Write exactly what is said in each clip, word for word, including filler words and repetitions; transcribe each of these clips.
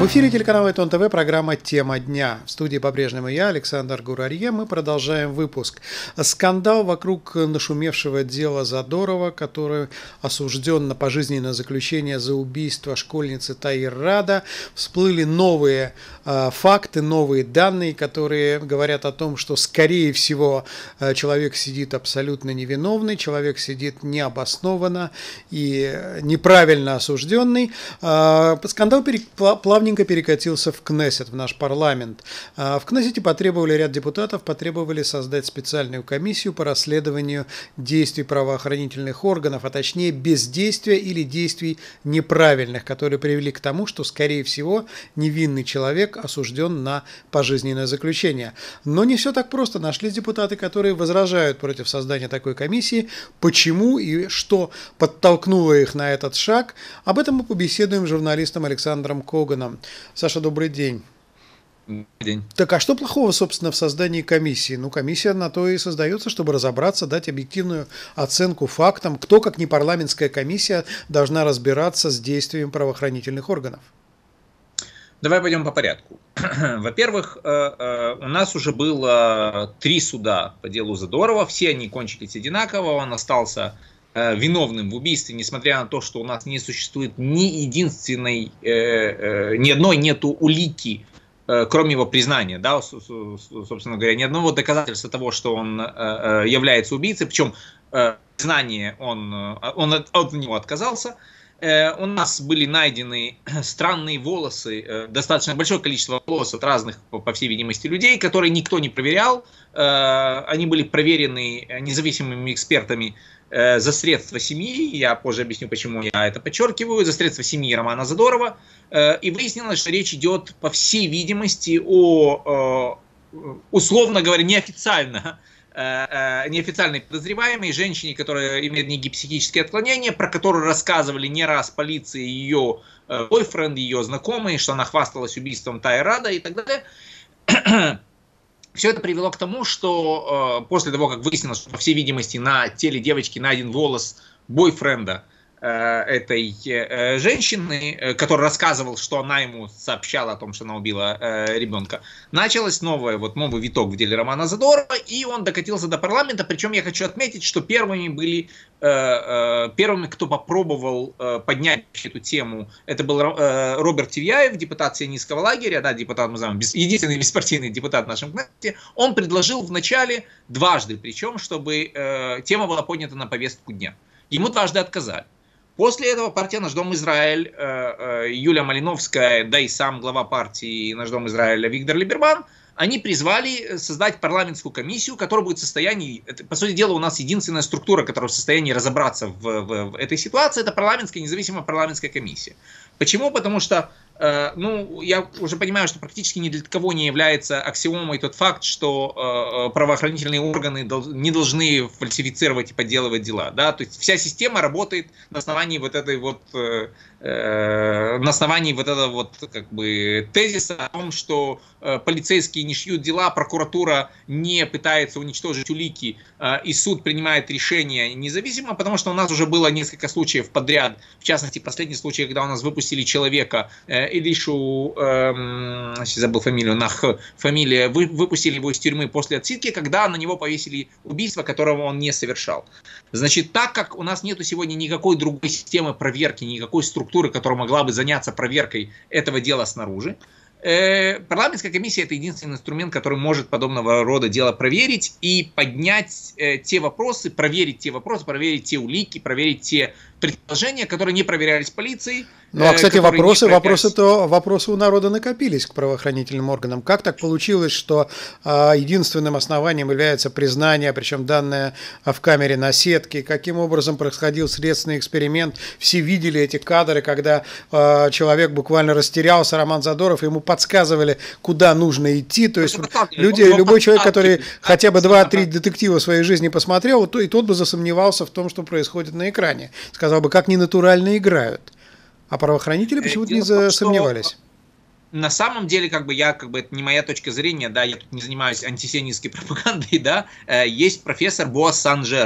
эфире телеканала Этон ТВ, программа «Тема дня». В студии по-прежнему я, Александр Гурарье. Мы продолжаем выпуск. Скандал вокруг нашумевшего дела Задорова, который осужден на пожизненное заключение за убийство школьницы Таир Рада. Всплыли новые э, факты, новые данные, которые говорят о том, что, скорее всего, э, человек сидит абсолютно невиновный, человек сидит необоснованно и неправильно осужденный. Э, скандал плавненько перекатился в Кнессет, в наш парламент. В Кнессете потребовали, ряд депутатов потребовали создать специальную комиссию по расследованию действий правоохранительных органов, а точнее бездействия или действий неправильных, которые привели к тому, что, скорее всего, невинный человек осужден на пожизненное заключение. Но не все так просто. Нашлись депутаты, которые возражают против создания такой комиссии. Почему и что подтолкнуло их на этот шаг? Об этом мы побеседуем с журналистом Александром Коганом. Саша, добрый день. Добрый день. Так, а что плохого, собственно, в создании комиссии? Ну, комиссия на то и создается, чтобы разобраться, дать объективную оценку фактам. Кто, как не парламентская комиссия, должна разбираться с действиями правоохранительных органов? Давай пойдем по порядку. Во-первых, у нас уже было три суда по делу Задорова. Все они кончились одинаково. Он остался виновным в убийстве, несмотря на то, что у нас не существует ни единственной, э, э, ни одной нету улики, э, кроме его признания, да, собственно говоря, ни одного доказательства того, что он э, является убийцей, причем э, признание он, он от, от него отказался. Э, у нас были найдены странные волосы, э, достаточно большое количество волос от разных, по, по всей видимости, людей, которые никто не проверял. Э, они были проверены независимыми экспертами за средства семьи, я позже объясню, почему я это подчеркиваю, за средства семьи Романа Задорова, и выяснилось, что речь идет, по всей видимости, о, условно говоря, неофициально, неофициальной подозреваемой женщине, которая имеет некие психические отклонения, про которую рассказывали не раз полиции ее бойфренд, ее знакомые, что она хвасталась убийством Таир Рада и так далее. Все это привело к тому, что э, после того, как выяснилось, что, по всей видимости, на теле девочки найден волос бойфренда э, этой э, женщины, э, который рассказывал, что она ему сообщала о том, что она убила э, ребенка, началось новое, вот, новый виток в деле Романа Задорова, и он докатился до парламента. Причем я хочу отметить, что первыми были, э, э, первыми, кто попробовал э, поднять эту тему, это был э, Роберт Тивьяев, депутат сионистского лагеря, да, депутат, мы знаем, без, единственный беспартийный депутат в нашем Кнессете. Он предложил вначале дважды, причем, чтобы э, тема была поднята на повестку дня. Ему дважды отказали. После этого партия «Наш дом Израиль», э, э, Юлия Малиновская, да и сам глава партии «Наш дом Израиля» Виктор Либерман, они призвали создать парламентскую комиссию, которая будет в состоянии, это, по сути дела, у нас единственная структура, которая в состоянии разобраться в, в, в этой ситуации, это парламентская, независимая парламентская комиссия. Почему? Потому что, э, ну, я уже понимаю, что практически ни для кого не является аксиомой тот факт, что э, правоохранительные органы дол- не должны фальсифицировать и подделывать дела, да, то есть вся система работает на основании вот этой вот, э, э, на основании вот этого вот, как бы, тезиса о том, что э, полицейские не шьют дела, прокуратура не пытается уничтожить улики, э, и суд принимает решение независимо, потому что у нас уже было несколько случаев подряд, в частности, последний случай, когда у нас выпустили человека, э, Илишу, э, забыл фамилию, Нах, фамилия, вы, выпустили его из тюрьмы после отсидки, когда на него повесили убийство, которого он не совершал. Значит, так как у нас нету сегодня никакой другой системы проверки, никакой структуры, которая могла бы заняться проверкой этого дела снаружи, э, парламентская комиссия — это единственный инструмент, который может подобного рода дело проверить и поднять э, те вопросы, проверить те вопросы, проверить те улики, проверить те предположения, которые не проверялись полицией. Ну, а, кстати, вопросы, вопросы, то, вопросы у народа накопились к правоохранительным органам. Как так получилось, что а, единственным основанием является признание, причем данное в камере на сетке? Каким образом происходил следственный эксперимент? Все видели эти кадры, когда а, человек буквально растерялся, Роман Задоров, ему подсказывали, куда нужно идти. То есть люди, любой человек, который хотя бы два-три детектива в своей жизни посмотрел, то и тот бы засомневался в том, что происходит на экране. Сказал бы, как ненатурально играют. А правоохранители почему-то не засомневались. На самом деле, как бы я, как бы это не моя точка зрения, да, я тут не занимаюсь антисионистской пропагандой, да, есть профессор Боас Санжеро,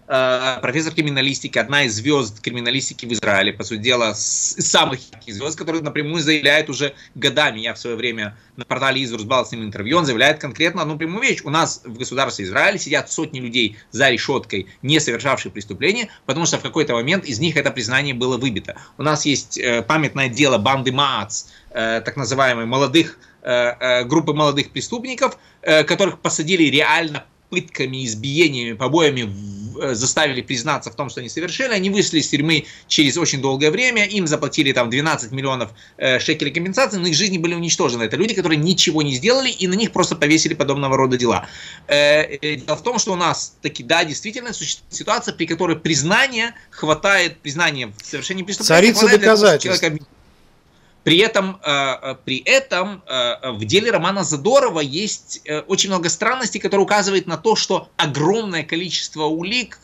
профессор криминалистики, одна из звезд криминалистики в Израиле, по сути дела, с самых ярких звезд, который напрямую заявляет уже годами. Я в свое время на портале Изрус брал с ним интервью, он заявляет конкретно одну прямую вещь. У нас в государстве Израиля сидят сотни людей за решеткой, не совершавшие преступления, потому что в какой-то момент из них это признание было выбито. У нас есть памятное дело банды Маац, так называемой молодых, группы молодых преступников, которых посадили реально пытками, избиениями, побоями, заставили признаться в том, что они совершили. Они вышли из тюрьмы через очень долгое время, им заплатили там двенадцать миллионов шекелей компенсации, но их жизни были уничтожены. Это люди, которые ничего не сделали, и на них просто повесили подобного рода дела. Дело в том, что у нас таки, да, действительно существует ситуация, при которой признания хватает, признания в совершении преступления царица доказательств. При этом, при этом в деле Романа Задорова есть очень много странностей, которые указывают на то, что огромное количество улик,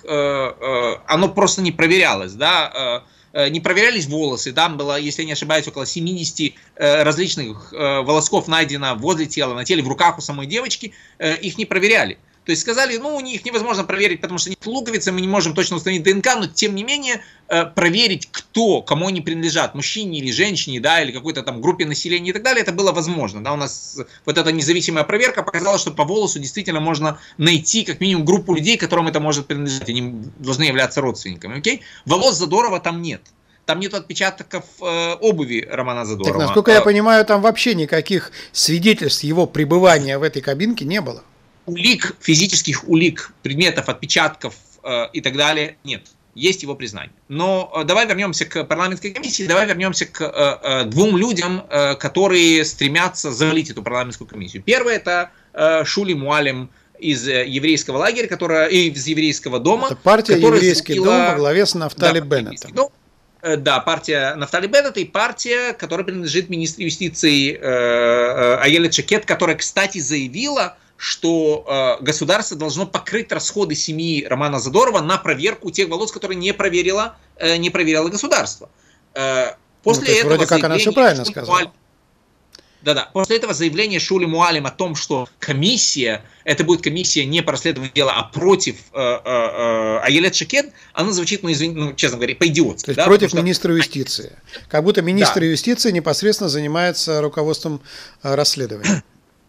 оно просто не проверялось, да, не проверялись волосы, там было, если я не ошибаюсь, около семидесяти различных волосков найдено возле тела, на теле, в руках у самой девочки, их не проверяли. То есть сказали, ну, у них невозможно проверить, потому что нет луковицы, мы не можем точно установить ДНК, но тем не менее проверить, кто, кому они принадлежат, мужчине или женщине, да, или какой-то там группе населения и так далее, это было возможно. Да, у нас вот эта независимая проверка показала, что по волосу действительно можно найти как минимум группу людей, которым это может принадлежать, они должны являться родственниками, окей? Волос Задорова там нет. Там нет отпечатков э, обуви Романа Задорова. Так, насколько я понимаю, там вообще никаких свидетельств его пребывания в этой кабинке не было. Улик, физических улик, предметов, отпечатков э, и так далее нет. Есть его признание. Но э, давай вернемся к парламентской комиссии, давай вернемся к э, э, двум людям, э, которые стремятся завалить эту парламентскую комиссию. Первый это э, Шули Муалем из э, еврейского лагеря, которая, и из еврейского дома. Это партия «Еврейский дом» во главе с Нафтали да, Беннетом. Да, партия Нафтали Беннета и партия, которая принадлежит министру юстиции э, э, Аелет Шакед, которая, кстати, заявила, что э, государство должно покрыть расходы семьи Романа Задорова на проверку тех волос, которые не проверило, э, не проверило государство. Э, после ну, этого вроде как она все правильно Шули сказала. Муалем, да-да, после этого заявление Шули Муалем о том, что комиссия, это будет комиссия не по расследованию дела, а против э, э, Аелет Шакед, она звучит, ну, извини, ну, честно говоря, по-идиотски. То есть да, против что... министра юстиции. Как будто министр да. юстиции непосредственно занимается руководством э, расследования.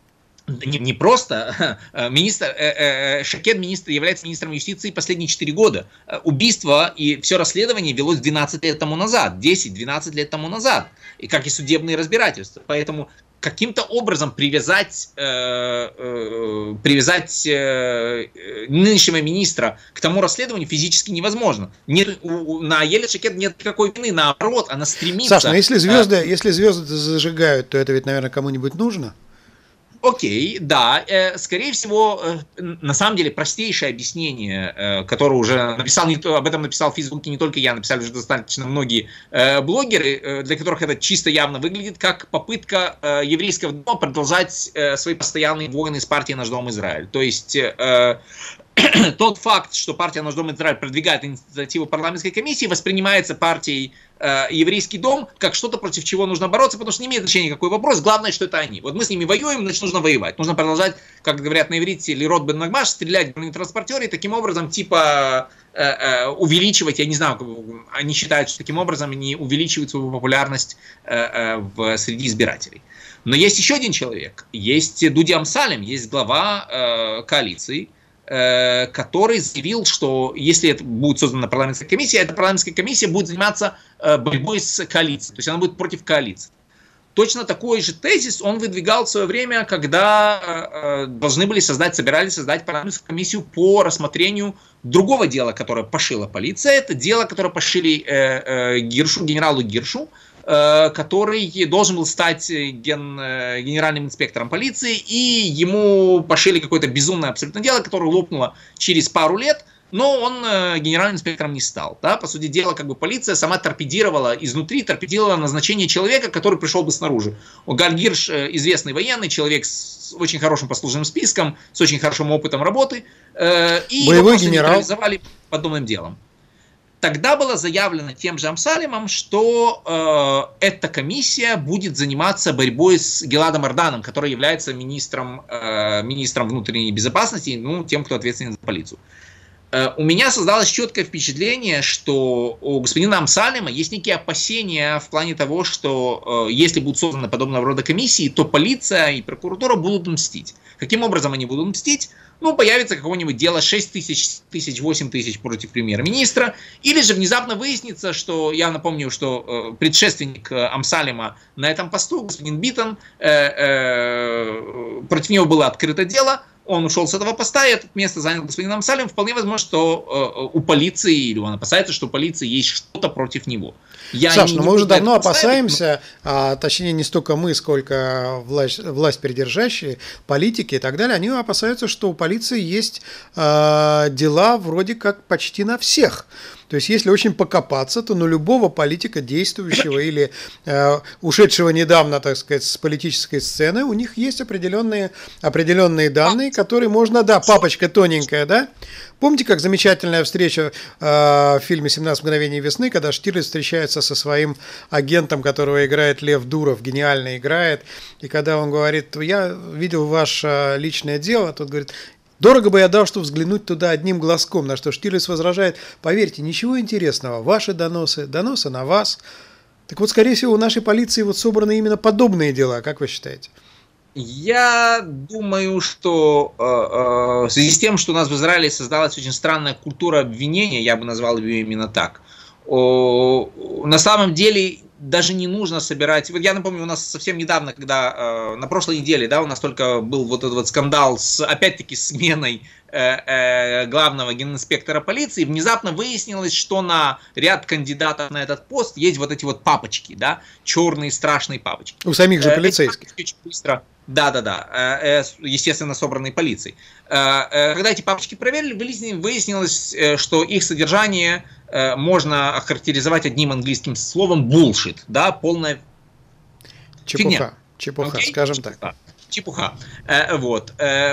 Не, не просто. Министр, э, э, Шакед министр, является министром юстиции последние четыре года. Убийство и все расследование велось двенадцать лет тому назад, десять-двенадцать лет тому назад, и как и судебные разбирательства. Поэтому каким-то образом привязать, э, э, привязать э, нынешнего министра к тому расследованию физически невозможно. Нет, у, на Аелет Шакед нет никакой вины, наоборот, она стремится... Саш, но если звезды, э, если звезды зажигают, то это ведь, наверное, кому-нибудь нужно? Окей, да, э, скорее всего, э, на самом деле простейшее объяснение, э, которое уже написал, не, об этом написал в Фейсбуке не только я, написали уже достаточно многие э, блогеры, э, для которых это чисто явно выглядит как попытка э, еврейского дома продолжать э, свои постоянные войны с партией «Наш дом Израиль». То есть э, тот факт, что партия «Наш дом Израиль» продвигает инициативу парламентской комиссии, воспринимается партией э, «Еврейский дом» как что-то, против чего нужно бороться, потому что не имеет значения какой вопрос, главное, что это они. Вот мы с ними воюем, значит, нужно воевать. Нужно продолжать, как говорят на иврите, лирот бен нагмаш, стрелять в бронетранспортеры, и таким образом, типа, э, э, увеличивать, я не знаю, они считают, что таким образом они увеличивают свою популярность э, э, в, среди избирателей. Но есть еще один человек, есть Дуди Амсалем, есть глава э, коалиции, который заявил, что если это будет создана парламентская комиссия, эта парламентская комиссия будет заниматься борьбой с коалицией, то есть она будет против коалиции. Точно такой же тезис он выдвигал в свое время, когда должны были создать, собирались создать парламентскую комиссию по рассмотрению другого дела, которое пошила полиция. Это дело, которое пошили Гиршу, генералу Гиршу, который должен был стать ген, генеральным инспектором полиции, и ему пошили какое-то безумное абсолютно дело, которое лопнуло через пару лет, но он генеральным инспектором не стал. Да? По сути дела, как бы полиция сама торпедировала изнутри, торпедировала назначение человека, который пришел бы снаружи. Галь Гирш известный военный, человек с очень хорошим послужным списком, с очень хорошим опытом работы, и боевой его генерал нейтрализовали подобным делом. Тогда было заявлено тем же Амсалемом, что э, эта комиссия будет заниматься борьбой с Гиладом Арданом, который является министром, э, министром внутренней безопасности, ну, тем, кто ответственен за полицию. У меня создалось четкое впечатление, что у господина Амсалема есть некие опасения в плане того, что э, если будут созданы подобного рода комиссии, то полиция и прокуратура будут мстить. Каким образом они будут мстить? Ну, появится какое-нибудь дело шесть тысяч, восемь тысяч против премьер-министра, или же внезапно выяснится, что, я напомню, что э, предшественник Амсалема на этом посту, господин Биттон, э, э, против него было открыто дело, он ушел с этого поста, и это место занял господин Амсалем. Вполне возможно, что э, у полиции, или он опасается, что у полиции есть что-то против него. Я Саш, не, ну не мы уже давно опасаемся, но... а, точнее не столько мы, сколько власть, власть придержащие, политики и так далее, они опасаются, что у полиции есть э, дела вроде как почти на всех. То есть, если очень покопаться, то на любого политика, действующего или э, ушедшего недавно, так сказать, с политической сцены, у них есть определенные, определенные данные, которые можно, да, папочка тоненькая, да? Помните, как замечательная встреча э, в фильме «семнадцать мгновений весны», когда Штирлиц встречается со своим агентом, которого играет Лев Дуров, гениально играет, и когда он говорит: я видел ваше личное дело, тот говорит: дорого бы я дал, чтобы взглянуть туда одним глазком, на что Штирлиц возражает: поверьте, ничего интересного, ваши доносы, доносы на вас. Так вот, скорее всего, у нашей полиции вот собраны именно подобные дела, как вы считаете? Я думаю, что э, э, в связи с тем, что у нас в Израиле создалась очень странная культура обвинения, я бы назвал ее именно так, о, на самом деле даже не нужно собирать. Вот я напомню, у нас совсем недавно, когда э, на прошлой неделе, да, у нас только был вот этот вот скандал с, опять-таки, сменой э, э, главного генинспектора полиции, внезапно выяснилось, что на ряд кандидатов на этот пост есть вот эти вот папочки, да, черные страшные папочки. У самих же полицейских. Очень быстро. Да, да, да, естественно, собранной полицией. Когда эти папочки проверили, выяснилось, что их содержание можно охарактеризовать одним английским словом bullshit, да, полная чепуха, фигня. Чепуха, Окей? скажем Чепуха. так. Чепуха. Вот.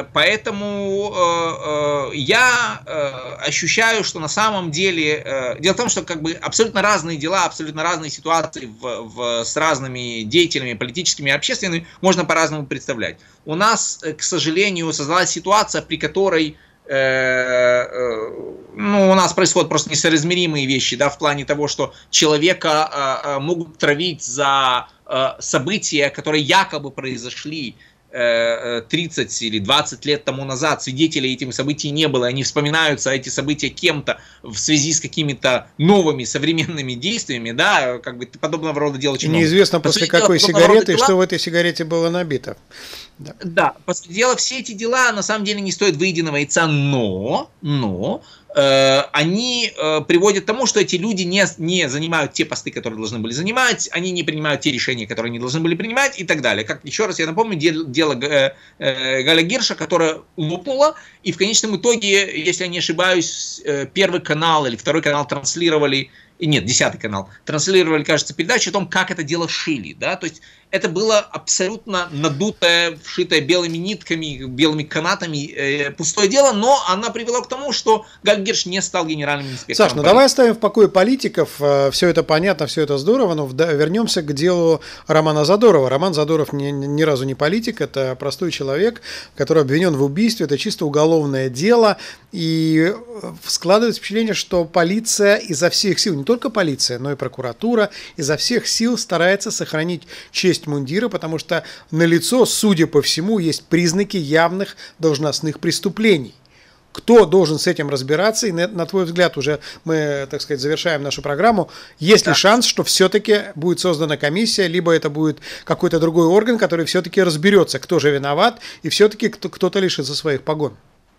Поэтому я ощущаю, что на самом деле... Дело в том, что как бы абсолютно разные дела, абсолютно разные ситуации в, в, с разными деятелями, политическими и общественными можно по-разному представлять. У нас, к сожалению, создалась ситуация, при которой ну, у нас происходят просто несоизмеримые вещи, да, в плане того, что человека могут травить за события, которые якобы произошли тридцать или двадцать лет тому назад, свидетелей этих событий не было, они вспоминаются, эти события кем-то в связи с какими-то новыми современными действиями, да, как бы подобного рода дела очень много. Неизвестно после какой сигареты и что в этой сигарете было набито. Да, да, по сути дела, все эти дела на самом деле не стоят выеденного яйца, но, но э, они э, приводят к тому, что эти люди не, не занимают те посты, которые должны были занимать, они не принимают те решения, которые они должны были принимать и так далее. Как еще раз я напомню, дело, дело э, э, Галя Гирша, которое лопнуло, и в конечном итоге, если я не ошибаюсь, э, Первый канал или Второй канал транслировали, нет, Десятый канал, транслировали, кажется, передачу о том, как это дело шили, да, то есть это было абсолютно надутое, вшитое белыми нитками, белыми канатами э, пустое дело, но она привела к тому, что Галь Гирш не стал генеральным инспектором. Саш, ну давай оставим в покое политиков, все это понятно, все это здорово, но вернемся к делу Романа Задорова. Роман Задоров ни, ни разу не политик, это простой человек, который обвинен в убийстве, это чисто уголовное дело, и складывается впечатление, что полиция изо всех сил, не только полиция, но и прокуратура изо всех сил старается сохранить честь мундира, потому что налицо, судя по всему, есть признаки явных должностных преступлений. Кто должен с этим разбираться? И на, на твой взгляд, уже мы, так сказать, завершаем нашу программу. Есть да. ли шанс, что все-таки будет создана комиссия, либо это будет какой-то другой орган, который все-таки разберется, кто же виноват, и все-таки кто-то лишится своих погон?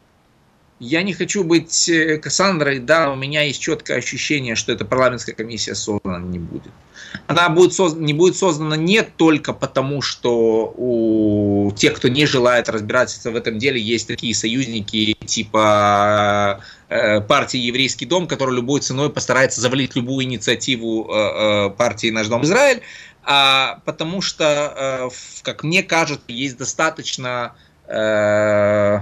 Я не хочу быть Кассандрой, да, у меня есть четкое ощущение, что эта парламентская комиссия создана не будет. Она будет создана, не будет создана не только потому, что у тех, кто не желает разбираться в этом деле, есть такие союзники типа э, партии «Еврейский дом», который любой ценой постарается завалить любую инициативу э, э, партии «Наш дом Израиль», а потому что, э, как мне кажется, есть достаточно... Э,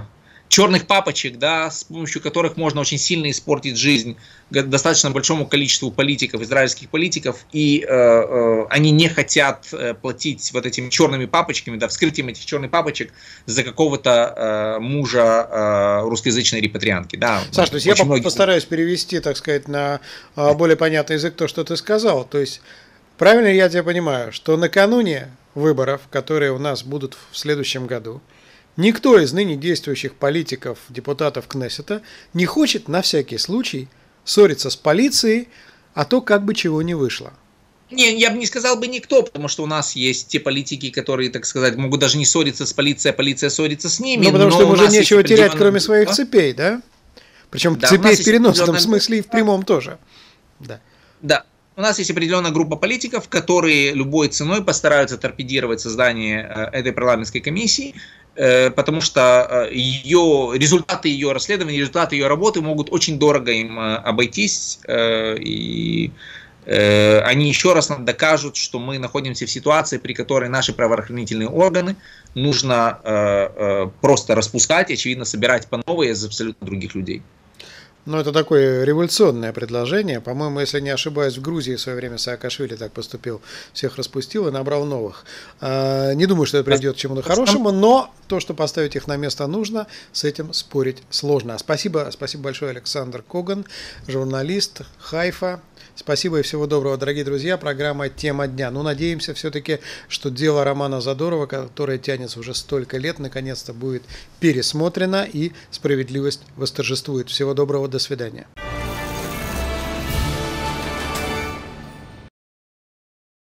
черных папочек, да, с помощью которых можно очень сильно испортить жизнь достаточно большому количеству политиков, израильских политиков, и э, э, они не хотят платить вот этими черными папочками, да, вскрытием этих черных папочек за какого-то э, мужа э, русскоязычной репатриантки. Да. Саш, то есть я многие... постараюсь перевести, так сказать, на э, более понятный язык то, что ты сказал. То есть правильно я тебя понимаю, что накануне выборов, которые у нас будут в следующем году, никто из ныне действующих политиков, депутатов Кнессета не хочет на всякий случай ссориться с полицией, а то как бы чего не вышло. Не, я бы не сказал бы никто, потому что у нас есть те политики, которые, так сказать, могут даже не ссориться с полицией, а полиция ссорится с ними. Ну, потому что им уже нечего терять, кроме своих цепей, да? Причем да, цепей в переносном смысле и в прямом тоже. Да. Да. У нас есть определенная группа политиков, которые любой ценой постараются торпедировать создание этой парламентской комиссии, потому что ее, результаты ее расследования, результаты ее работы могут очень дорого им обойтись, и они еще раз нам докажут, что мы находимся в ситуации, при которой наши правоохранительные органы нужно просто распускать, очевидно, собирать по новой из абсолютно других людей. Ну, это такое революционное предложение. По-моему, если не ошибаюсь, в Грузии в свое время Саакашвили так поступил. Всех распустил и набрал новых. Не думаю, что это приведет к чему-то хорошему, но то, что поставить их на место нужно, с этим спорить сложно. Спасибо, спасибо большое, Александр Коган, журналист Хайфа. Спасибо и всего доброго, дорогие друзья. Программа «Тема дня». Ну, надеемся все-таки, что дело Романа Задорова, которое тянется уже столько лет, наконец-то будет пересмотрено и справедливость восторжествует. Всего доброго, до свидания.